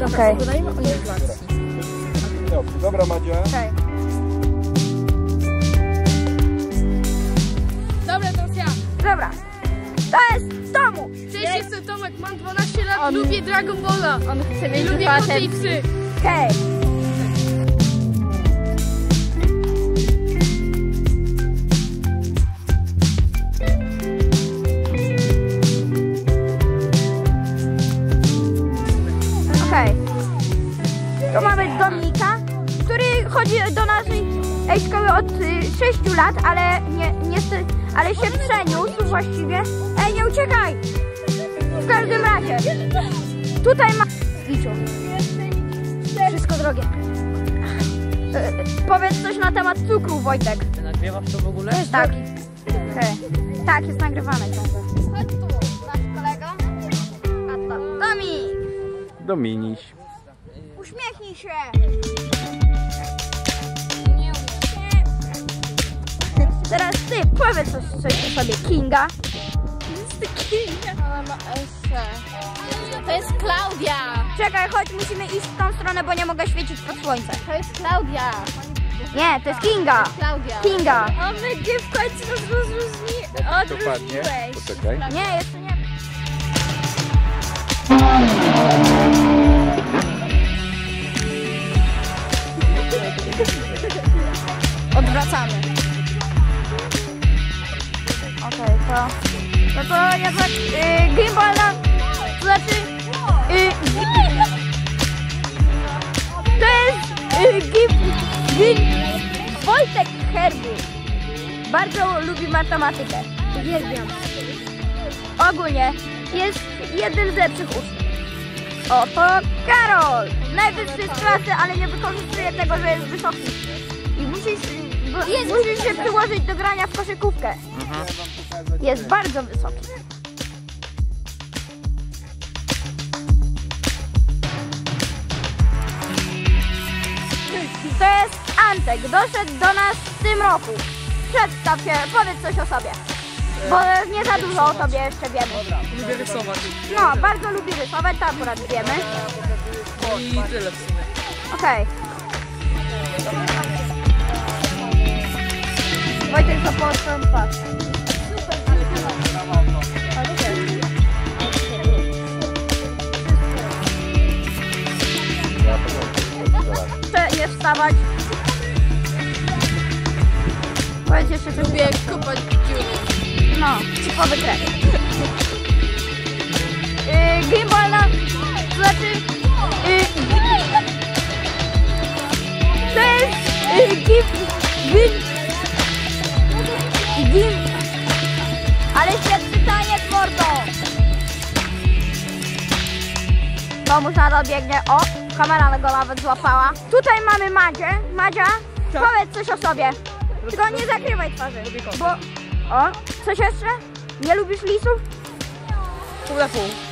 Dobra, Pogadajmy o inflacji. Dobra, Madzia. Okej. Dobra, to ja. Dobra. To jest Tomu. Cześć, jestem Tomek, mam 12 lat, lubię Dragon Balla. On chce mieć Lubię koty i psy. Okej. Okej. Tu mamy Dominika, który chodzi do naszej szkoły od 6 lat, ale ale się przeniósł właściwie. Ej, nie uciekaj! W każdym razie, tutaj ma... Liczu. Wszystko drogie. Powiedz coś na temat cukru, Wojtek. Ty nagrywasz to w ogóle? Tak. Okay. Tak, jest nagrywane ciągle. Chodź tu, nasz kolega. Dominik, Dominiś. uśmiechnij się. Teraz ty, powiedz coś o sobie, Kinga. Ona ma esse. To jest Klaudia. Czekaj, chodź, musimy iść w tą stronę, bo nie mogę świecić pod słońce. To jest Klaudia. Nie, to jest Kinga. Klaudia. Kinga. O, my gdzie w końcu nas Dokładnie. Poczekaj. Nie, jeszcze nie. Odwracamy. Okej, to... No to ja tak... gimbal na... To znaczy... to jest... Wojtek Herbu. Bardzo lubi matematykę. Uwielbiam. Ogólnie jest jeden z lepszych uczniów. Oto Karol. Najwyższy z klasy, ale nie wykorzystuje tego, że jest wysoki. I musisz się przyłożyć do grania w koszykówkę. Jest bardzo wysoki. To jest Antek. Doszedł do nas w tym roku. Przedstaw się, powiedz coś o sobie. Bo nie za dużo o tobie jeszcze wiemy. Lubię rysować. No, bardzo lubi rysować, to akurat wiemy. I tyle w sumie. Okej. Wojtek to po patrz. Chcę nie wstawać. Powiedz jeszcze coś. Lubię kopać dziury. No, cichowy trek. Gimbal na... To znaczy... to jest... Ale świetny taniec, mordo! Komuś na to biegnie. O, kamera go nawet złapała. Tutaj mamy Madzię. Madzia, powiedz coś o sobie. Tylko nie zakrywaj twarzy. Bo... O, coś jeszcze? Nie lubisz lisów? Pół na pół.